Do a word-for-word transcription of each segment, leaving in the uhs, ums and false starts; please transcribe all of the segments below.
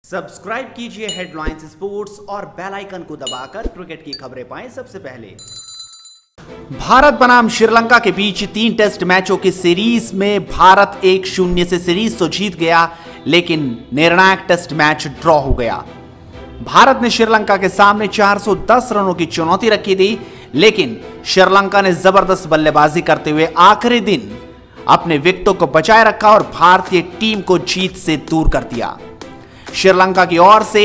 Subscribe कीजिए headlines sports और bell icon को दबाकर क्रिकेट की खबरें पाएं सबसे पहले। भारत बनाम श्रीलंका के बीच तीन टेस्ट मैचों की सीरीज में भारत एक शून्य से सीरीज तो जीत गया, लेकिन निर्णायक टेस्ट मैच ड्रॉ हो गया। भारत ने श्रीलंका के सामने चार सौ दस रनों की चुनौती रखी थी, लेकिन श्रीलंका ने जबरदस्त बल्लेबाजी करते हुए आखिरी दिन अपने विकेटों को बचाए रखा और भारतीय टीम को जीत से दूर कर दिया। श्रीलंका की ओर से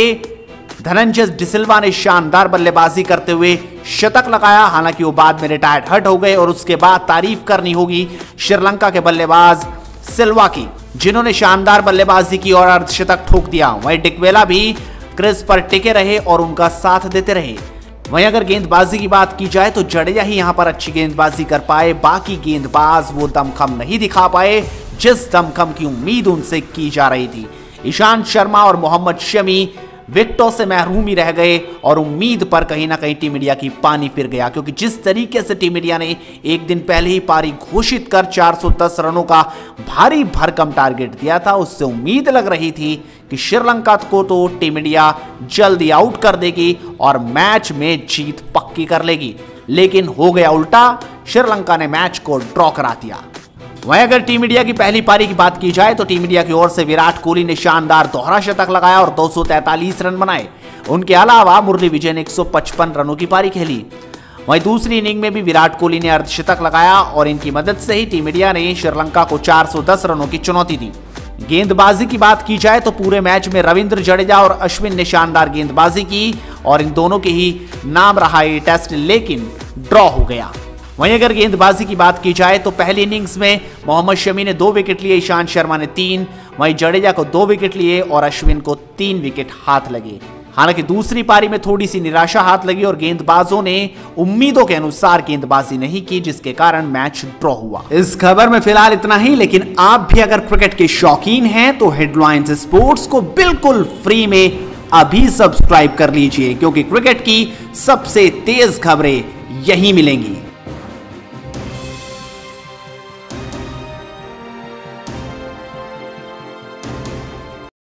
धनंजय डिसिल्वा ने शानदार बल्लेबाजी करते हुए शतक लगाया। हालांकि वो बाद में रिटायर्ड हट हो गए और उसके बाद तारीफ करनी होगी श्रीलंका के बल्लेबाज सिल्वा की, जिन्होंने शानदार बल्लेबाजी की और अर्धशतक ठोक दिया। वहीं डिकवेला भी क्रीज पर टिके रहे और उनका साथ देते रहे। वहीं अगर गेंदबाजी की बात की जाए तो जडेजा ही यहां पर अच्छी गेंदबाजी कर पाए, बाकी गेंदबाज वो दमखम नहीं दिखा पाए जिस दमखम की उम्मीद उनसे की जा रही थी। ईशांत शर्मा और मोहम्मद शमी विकेटों से महरूम ही रह गए और उम्मीद पर कहीं ना कहीं टीम इंडिया की पानी फिर गया, क्योंकि जिस तरीके से टीम इंडिया ने एक दिन पहले ही पारी घोषित कर चार सौ दस रनों का भारी भरकम टारगेट दिया था, उससे उम्मीद लग रही थी कि श्रीलंका को तो टीम इंडिया जल्दी आउट कर देगी और मैच में जीत पक्की कर लेगी। लेकिन हो गया उल्टा, श्रीलंका ने मैच को ड्रॉ करा दिया। वहीं अगर टीम इंडिया की पहली पारी की बात की जाए तो टीम इंडिया की ओर से विराट कोहली ने शानदार दोहरा शतक लगाया और दो सौ तैंतालीस रन बनाए। उनके अलावा मुरली विजय ने एक सौ पचपन रनों की पारी खेली। वहीं दूसरी इनिंग में भी विराट कोहली ने अर्धशतक लगाया और इनकी मदद से ही टीम इंडिया ने श्रीलंका को चार सौ दस रनों की चुनौती दी। गेंदबाजी की बात की जाए तो पूरे मैच में रविंद्र जडेजा और अश्विन ने शानदार गेंदबाजी की और इन दोनों के ही नाम रहा ये टेस्ट, लेकिन ड्रॉ हो गया। वहीं अगर गेंदबाजी की बात की जाए तो पहली इनिंग्स में मोहम्मद शमी ने दो विकेट लिए, ईशांत शर्मा ने तीन, वहीं जडेजा को दो विकेट लिए और अश्विन को तीन विकेट हाथ लगे। हालांकि दूसरी पारी में थोड़ी सी निराशा हाथ लगी और गेंदबाजों ने उम्मीदों के अनुसार गेंदबाजी नहीं की, जिसके कारण मैच ड्रॉ हुआ। इस खबर में फिलहाल इतना ही, लेकिन आप भी अगर क्रिकेट के शौकीन हैं तो हेडलाइंस स्पोर्ट्स को बिल्कुल फ्री में अभी सब्सक्राइब कर लीजिए, क्योंकि क्रिकेट की सबसे तेज खबरें यहीं मिलेंगी।